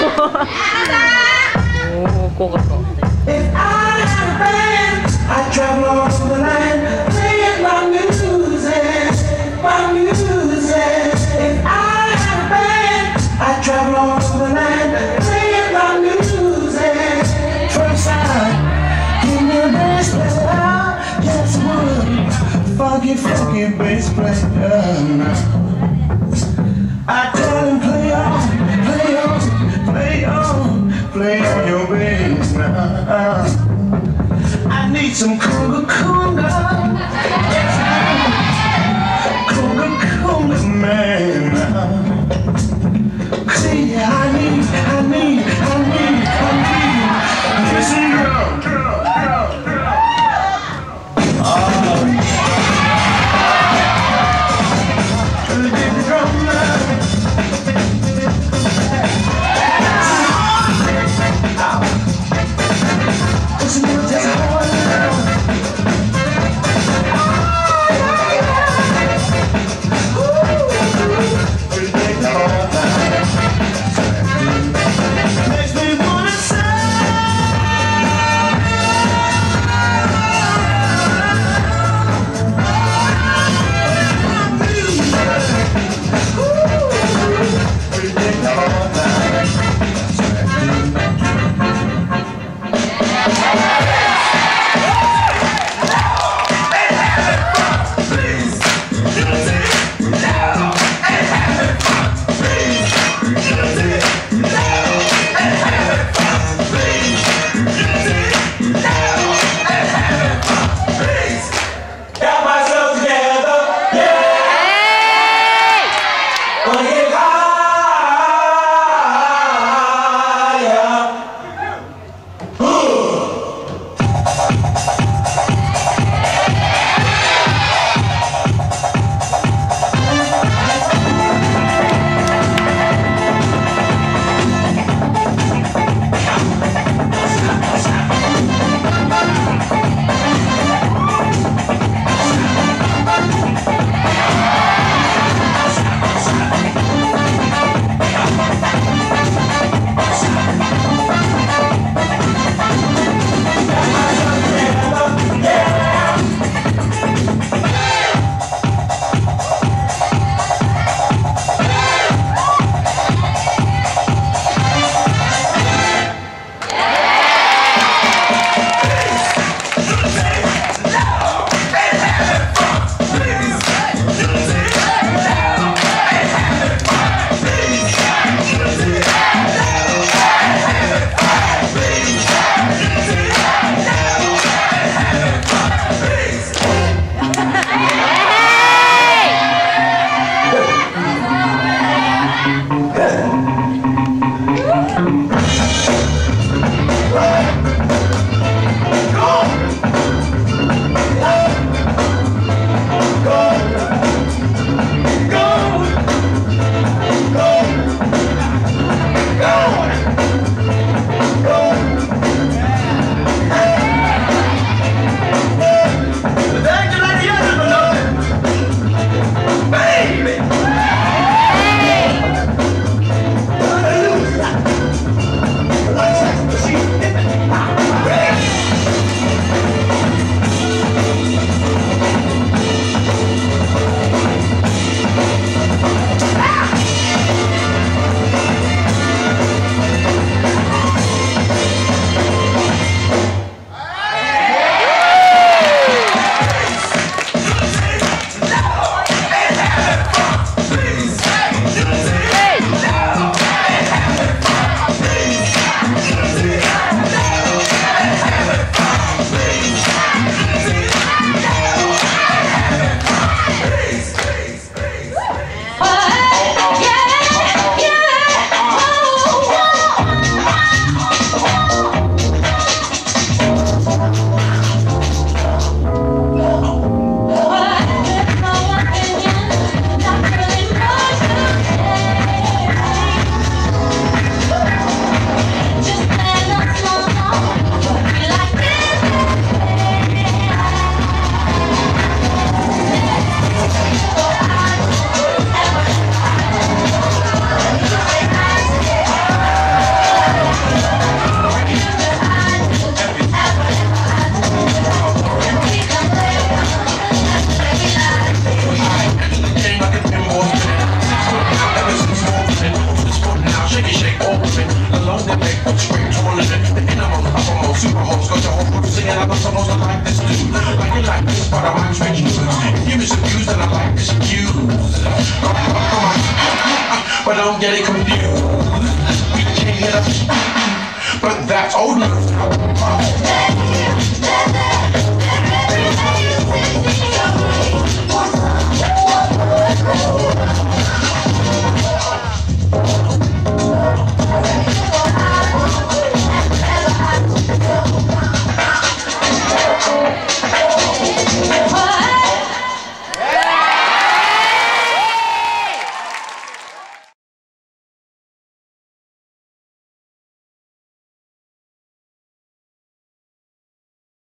오, 고 같다. If I had a band, I'd travel all over the land, playing my music, my music. If I had a band, I'd travel all over the land, playing my music. First I give me a bass player, yes would, funky, funky bass player. I tell him play on, play on, play on, play on your bass now. I need some conga conga, conga conga man. See, I need, listen girl, girl, girl, girl. just abused and I like to use. But don't get it confused. We can't hit us, but that's old news.